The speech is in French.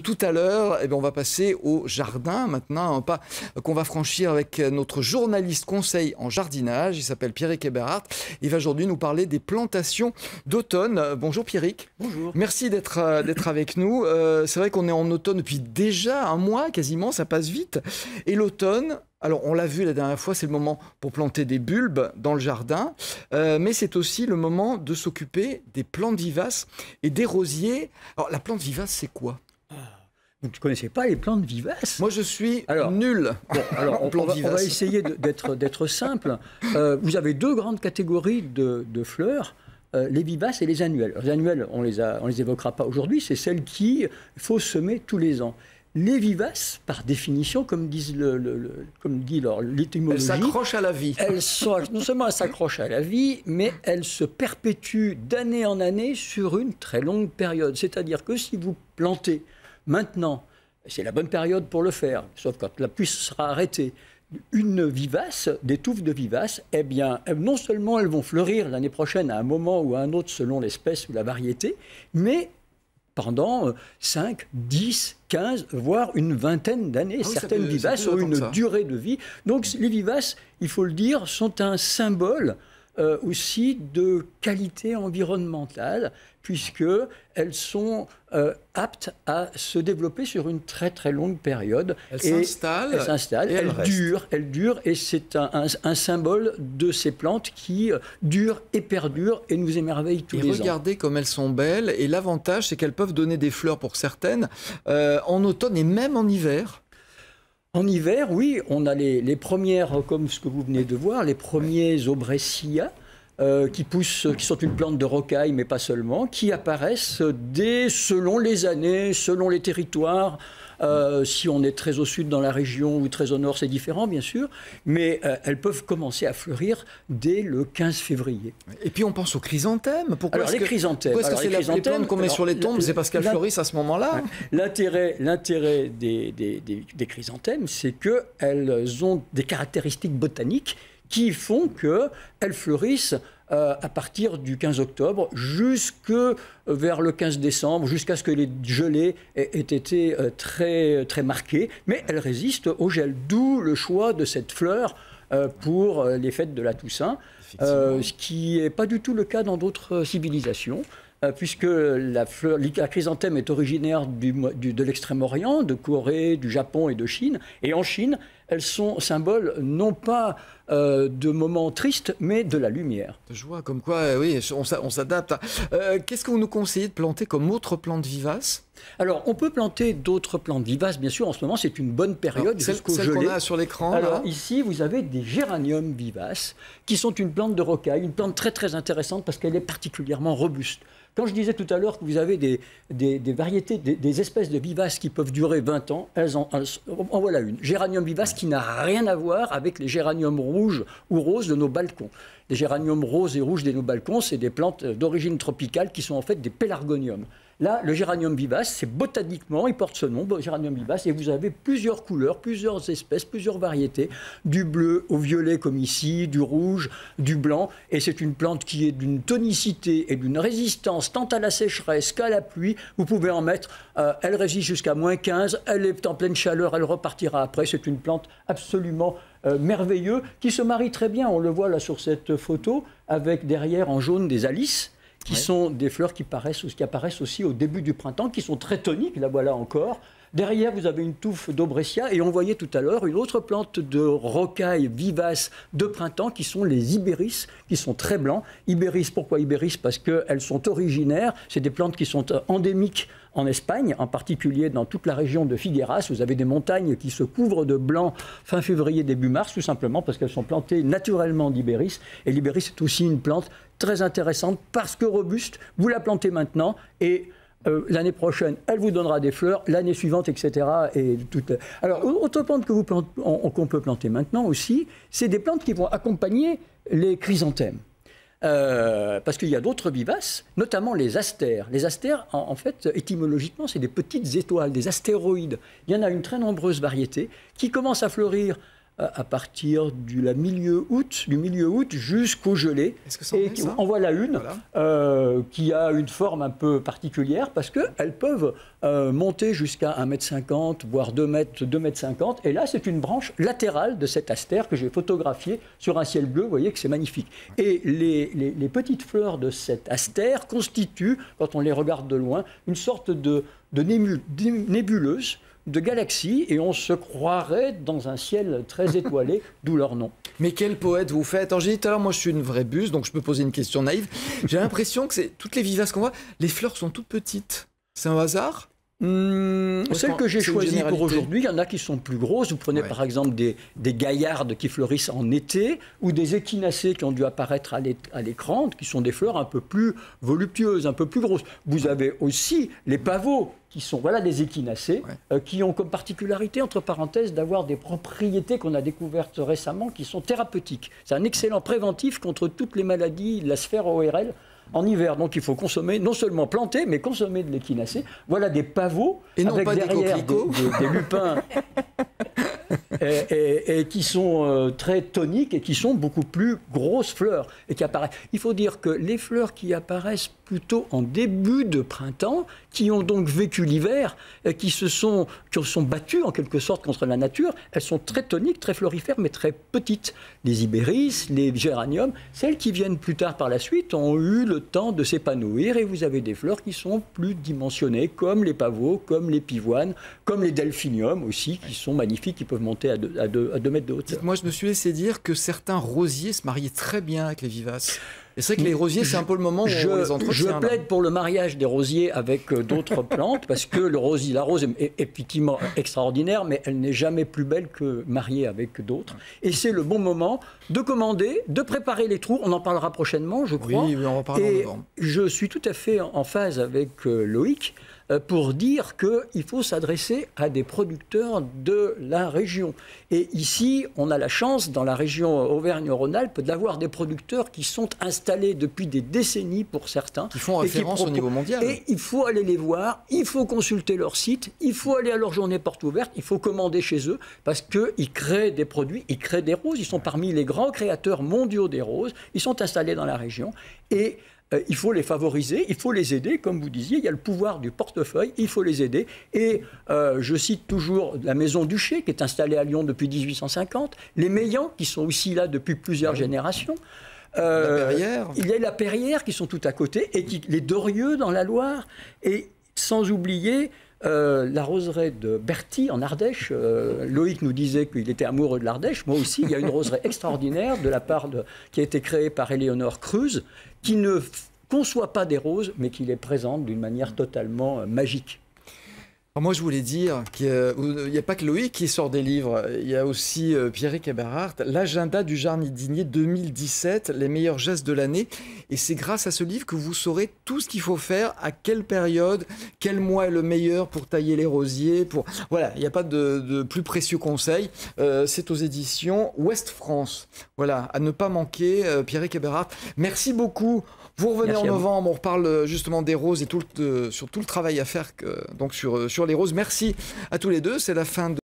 tout à l'heure, eh bien, on va passer au jardin maintenant, un pas qu'on va franchir avec notre journaliste conseil en jardinage. Il s'appelle Pierrick Eberhardt. Il va aujourd'hui nous parler des plantations d'automne. Bonjour Pierrick. Bonjour. Merci d'être avec nous. C'est vrai qu'on est en automne depuis déjà un mois quasiment, ça passe vite. Et l'automne, alors on l'a vu la dernière fois, c'est le moment pour planter des bulbes dans le jardin, mais c'est aussi le moment de s'occuper des plantes vivaces et des rosiers. Alors la plante vivace, c'est quoi? Vous ne connaissez pas les plantes vivaces? Moi je suis nul. Bon, alors on va essayer d'être simple. Vous avez deux grandes catégories de fleurs. Les vivaces et les annuelles. Les annuelles, on les évoquera pas aujourd'hui, c'est celles qu'il faut semer tous les ans. Les vivaces, par définition, comme dit l'étymologie, elles s'accrochent à la vie. Non seulement elles s'accrochent à la vie, mais elles se perpétuent d'année en année sur une très longue période. C'est-à-dire que si vous plantez maintenant, c'est la bonne période pour le faire, sauf quand la pluie sera arrêtée, une vivace, des touffes de vivaces, eh bien, non seulement elles vont fleurir l'année prochaine à un moment ou à un autre selon l'espèce ou la variété, mais pendant 5, 10, 15, voire une vingtaine d'années. Certaines vivaces ont une durée de vie. Donc les vivaces, il faut le dire, sont un symbole aussi de qualité environnementale, puisqu'elles sont aptes à se développer sur une très très longue période. Elles s'installent, elles durent, et c'est un symbole de ces plantes qui durent et perdurent et nous émerveillent tous les ans. Regardez comme elles sont belles, et l'avantage c'est qu'elles peuvent donner des fleurs pour certaines en automne et même en hiver. En hiver, oui, on a les premières, comme ce que vous venez de voir, les premiers Aubressia, qui sont une plante de rocaille, mais pas seulement, qui apparaissent selon les années, selon les territoires. Si on est très au sud dans la région ou très au nord, c'est différent, bien sûr. Mais elles peuvent commencer à fleurir dès le 15 février. Et puis on pense aux chrysanthèmes. Pourquoi les chrysanthèmes. Pourquoi est-ce que c'est les plantes qu'on met sur les tombes? C'est parce qu'elles fleurissent à ce moment-là. L'intérêt des chrysanthèmes, c'est qu'elles ont des caractéristiques botaniques qui font qu'elles fleurissent à partir du 15 octobre jusque vers le 15 décembre, jusqu'à ce que les gelées aient été très, très marquées. Mais elles résistent au gel, d'où le choix de cette fleur pour les fêtes de la Toussaint, ce qui n'est pas du tout le cas dans d'autres civilisations. Puisque la chrysanthème est originaire de l'Extrême-Orient, de Corée, du Japon et de Chine. Et en Chine, elles sont symboles non pas de moments tristes, mais de la lumière. Je vois comme quoi, oui, on s'adapte. Qu'est-ce que vous nous conseillez de planter comme autre plante vivace? Alors, on peut planter d'autres plantes vivaces, bien sûr. En ce moment, c'est une bonne période jusqu'au gelé. Celle qu'on a sur l'écran. Alors, ici, vous avez des géraniums vivaces, qui sont une plante de rocaille, une plante très, très intéressante parce qu'elle est particulièrement robuste. Quand je disais tout à l'heure que vous avez des variétés, des espèces de vivaces qui peuvent durer 20 ans, en voilà une. Géranium vivace qui n'a rien à voir avec les géraniums rouges ou roses de nos balcons. Les géraniums roses et rouges de nos balcons, c'est des plantes d'origine tropicale qui sont en fait des pélargoniums. Là, le géranium vivace, c'est botaniquement, il porte ce nom, géranium vivace, et vous avez plusieurs couleurs, plusieurs espèces, plusieurs variétés, du bleu au violet comme ici, du rouge, du blanc, et c'est une plante qui est d'une tonicité et d'une résistance tant à la sécheresse qu'à la pluie. Vous pouvez en mettre, elle résiste jusqu'à -15, elle est en pleine chaleur, elle repartira après. C'est une plante absolument merveilleuse qui se marie très bien, on le voit là sur cette photo, avec derrière en jaune des alices, qui sont des fleurs qui apparaissent aussi au début du printemps, qui sont très toniques, la voilà encore. Derrière, vous avez une touffe d'Aubressia, et on voyait tout à l'heure une autre plante de rocaille vivace de printemps, qui sont les ibéris, qui sont très blancs. Ibéris, pourquoi ibéris? Parce qu'elles sont originaires, c'est des plantes qui sont endémiques en Espagne, en particulier dans toute la région de Figueras. Vous avez des montagnes qui se couvrent de blanc fin février, début mars, tout simplement parce qu'elles sont plantées naturellement d'ibéris. Et l'ibéris, c'est aussi une plante très intéressante parce que robuste. Vous la plantez maintenant et l'année prochaine, elle vous donnera des fleurs, l'année suivante, etc. Alors, autre plante qu'on peut planter maintenant aussi, c'est des plantes qui vont accompagner les chrysanthèmes. Parce qu'il y a d'autres vivaces, notamment les astères. Les astères, en fait, étymologiquement, c'est des petites étoiles, des astéroïdes. Il y en a une très nombreuse variété qui commence à fleurir à partir du milieu août jusqu'au gelé. Est-ce que ça en est, ça ? En voilà une qui a une forme un peu particulière parce qu'elles peuvent monter jusqu'à 1,50 m, voire 2 mètres, 2,50 m. Et là, c'est une branche latérale de cet astère que j'ai photographié sur un ciel bleu. Vous voyez que c'est magnifique. Et les petites fleurs de cet astère constituent, quand on les regarde de loin, une sorte de nébuleuse, de galaxie, et on se croirait dans un ciel très étoilé, d'où leur nom. Mais quel poète vous faites. Alors j'ai dit tout à l'heure, moi je suis une vraie buse, donc je peux poser une question naïve. J'ai l'impression que toutes les vivaces qu'on voit, les fleurs sont toutes petites. C'est un hasard ? Celles que j'ai choisies pour aujourd'hui, il y en a qui sont plus grosses. Vous prenez par exemple des gaillardes qui fleurissent en été, ou des échinacées qui ont dû apparaître à l'écran, qui sont des fleurs un peu plus voluptueuses, un peu plus grosses. Vous avez aussi les pavots, qui sont des échinacées, qui ont comme particularité, entre parenthèses, d'avoir des propriétés qu'on a découvertes récemment qui sont thérapeutiques. C'est un excellent préventif contre toutes les maladies de la sphère ORL en hiver. Donc il faut consommer, non seulement planter, mais consommer de l'échinacée. Voilà des pavots, et non avec pas derrière des lupins et qui sont très toniques et qui sont beaucoup plus grosses fleurs et qui apparaissent. Il faut dire que les fleurs qui apparaissent plutôt en début de printemps, qui ont donc vécu l'hiver, qui se sont battues en quelque sorte contre la nature, elles sont très toniques, très florifères, mais très petites. Les ibéris, les géraniums, celles qui viennent plus tard par la suite ont eu le temps de s'épanouir et vous avez des fleurs qui sont plus dimensionnées, comme les pavots, comme les pivoines, comme les delphiniums aussi, qui sont magnifiques, qui peuvent monter à 2 mètres de hauteur. Moi, je me suis laissé dire que certains rosiers se mariaient très bien avec les vivaces. Et c'est vrai que les rosiers, c'est un peu le moment où on les entretient. Je plaide pour le mariage des rosiers avec d'autres plantes, parce que la rose est effectivement extraordinaire, mais elle n'est jamais plus belle que mariée avec d'autres. Et c'est le bon moment de commander, de préparer les trous. On en parlera prochainement, je crois. Oui, on en parlera en novembre. Je suis tout à fait en phase avec Loïc pour dire qu'il faut s'adresser à des producteurs de la région. Et ici, on a la chance, dans la région Auvergne-Rhône-Alpes, d'avoir des producteurs qui sont installés depuis des décennies pour certains. Qui font référence au niveau mondial. Et il faut aller les voir, il faut consulter leur site, il faut aller à leur journée porte ouverte, il faut commander chez eux, parce qu'ils créent des produits, ils créent des roses, ils sont parmi les grands créateurs mondiaux des roses, ils sont installés dans la région. Et il faut les favoriser, il faut les aider, comme vous disiez, il y a le pouvoir du portefeuille, il faut les aider. Et je cite toujours la Maison Duché, qui est installée à Lyon depuis 1850, les Meillans, qui sont aussi là depuis plusieurs générations. La Perrière. Il y a la Perrière, qui sont tout à côté, et les Dorieux dans la Loire, et sans oublier la roseraie de Berthy en Ardèche. Loïc nous disait qu'il était amoureux de l'Ardèche. Moi aussi, il y a une roseraie extraordinaire qui a été créée par Éléonore Cruz, qui ne conçoit pas des roses, mais qui les présente d'une manière totalement magique. Alors moi, je voulais dire qu'il n'y a pas que Loïc qui sort des livres. Il y a aussi Pierrick Eberhardt, l'agenda du jardinier 2017, les meilleurs gestes de l'année. Et c'est grâce à ce livre que vous saurez tout ce qu'il faut faire, à quelle période, quel mois est le meilleur pour tailler les rosiers. Voilà, il n'y a pas de plus précieux conseil. C'est aux éditions Ouest France. Voilà, à ne pas manquer, Pierrick Eberhardt. Merci beaucoup. Vous revenez en novembre, on reparle justement des roses et sur tout le travail à faire donc sur les roses. Merci à tous les deux, c'est la fin de